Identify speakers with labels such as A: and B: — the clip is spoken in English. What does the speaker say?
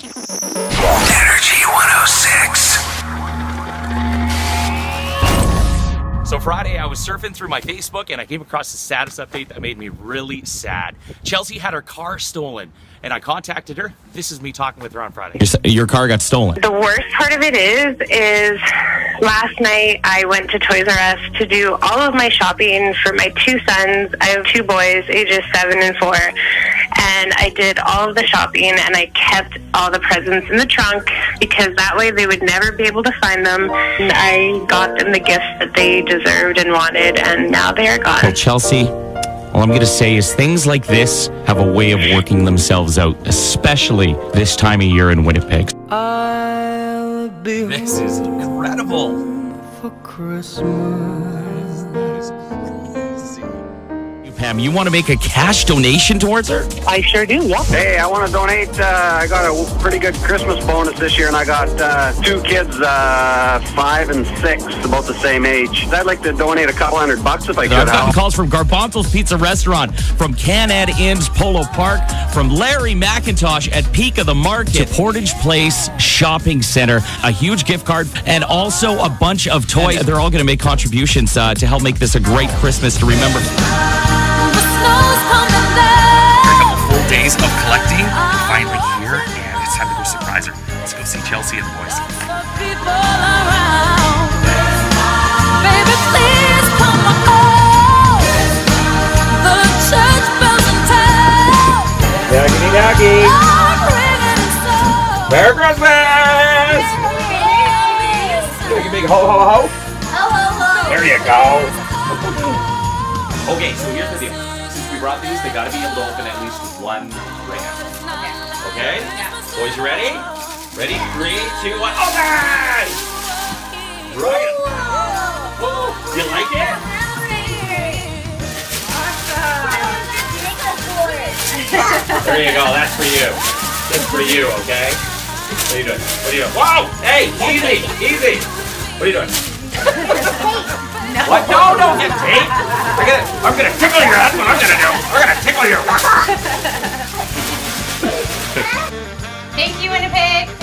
A: Energy 106.
B: So Friday, I was surfing through my Facebook and I came across a status update that made me really sad. Chelsea had her car stolen and I contacted her. This is me talking with her on Friday. Your car got stolen.
C: The worst part of it is last night I went to Toys R Us to do all of my shopping for my two sons. I have two boys, ages 7 and 4. And I did all of the shopping and I kept all the presents in the trunk because that way they would never be able to find them. And I got them the gifts that they deserved and wanted, and now they are gone.
B: Well, Chelsea, all I'm going to say is things like this have a way of working themselves out, especially this time of year in Winnipeg.
D: I'll be
B: This is incredible.
D: for Christmas.
B: Pam, you want to make a cash donation towards her?
C: I sure do, yeah.
E: Hey, I want to donate. I got a pretty good Christmas bonus this year, and I got two kids, 5 and 6, about the same age. I'd like to donate a couple $100 if I could.
B: I've gotten calls from Garbanzo's Pizza Restaurant, from Can-Ed Inns Polo Park, from Larry McIntosh at Peak of the Market, to Portage Place Shopping Center, a huge gift card, and also a bunch of toys. They're all going to make contributions to help make this a great Christmas to remember. A couple full days of collecting, we're finally here, and it's time to go surprise her. Let's go see Chelsea and the boys.
F: Daggy daggy. Merry Christmas! Big big ho ho ho. There you go.
B: Okay, so here's the deal. Since we brought these, they gotta be able to open at least one brand. Okay? Boys, you ready? Ready? 3, 2, 1, open! Right. Whoa. You like it? There you go, that's for you. That's for you, okay? What are you doing? What are you doing? Whoa! Hey, easy, easy! What are you doing? What? No, don't get tape! I'm gonna tickle you, that's what I'm gonna do! I'm gonna tickle you!
G: Thank you, Winnipeg!